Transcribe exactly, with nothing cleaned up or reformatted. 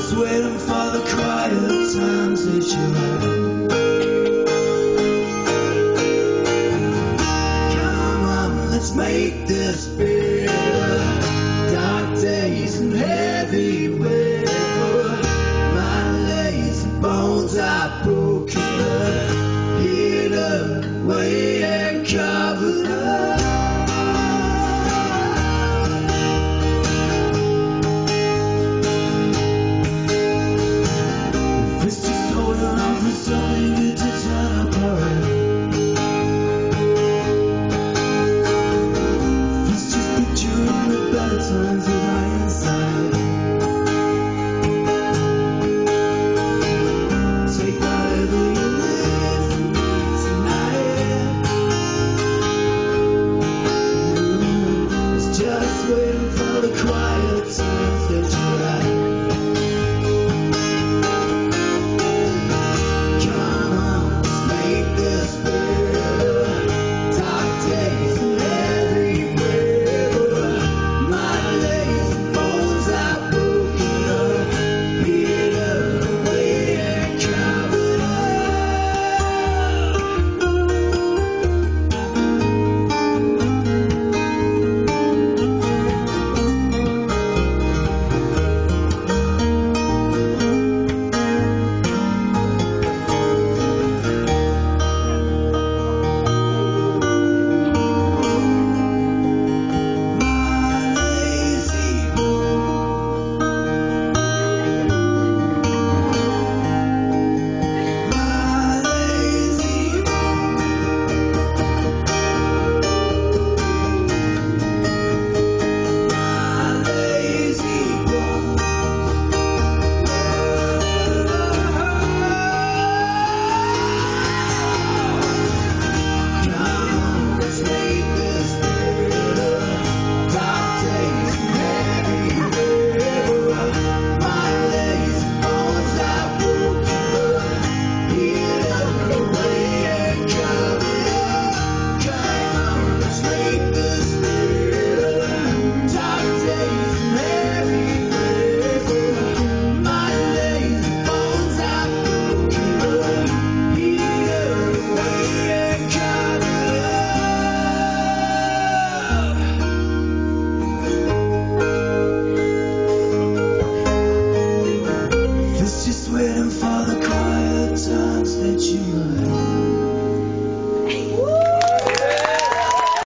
just waiting for the quiet times that you had. Come on, let's make this better. Dark days and heavy weather. My lazy bones are broken up, hidden away and covered up. Waiting for the quiet times that you left.